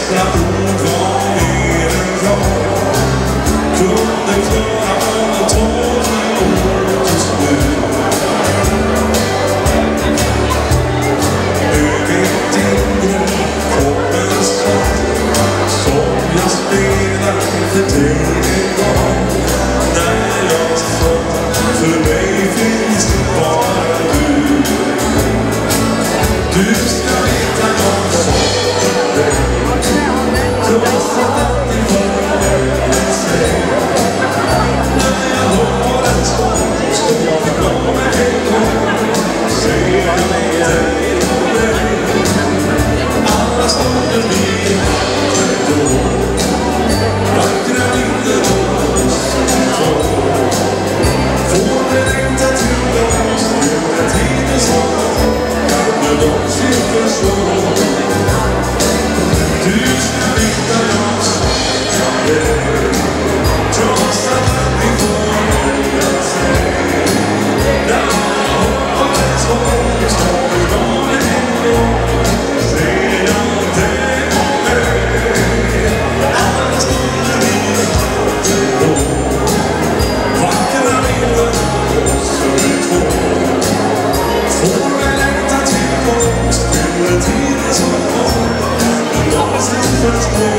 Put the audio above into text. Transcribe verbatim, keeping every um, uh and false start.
sista ord var mer än bra. Kunde klara av tolv år just nu. Du vet inre kroppens kraft som jag spelar för dig en gång. När jag sa för mig finns det bara du. Du ska veta jag saknar dig. Trots att alltid var det sig. När jag har en sång ska jag förklara mig en gång. Säger jag dig och dig. Alla stunder vi hade då. Vackra bilder av oss två. Får det längta tillbaks till den tiden som de ser förstå. Du ska veta jag saknar dig. Trots att alltid får hålla sig. När jag hoppar ett svårt ska du gå med en gång. Säger jag dig och dig. Alla stunder vi hade då. Vackra bilder av oss två. Får mig längta tillbaks till den tiden som var. Men de ser förstå.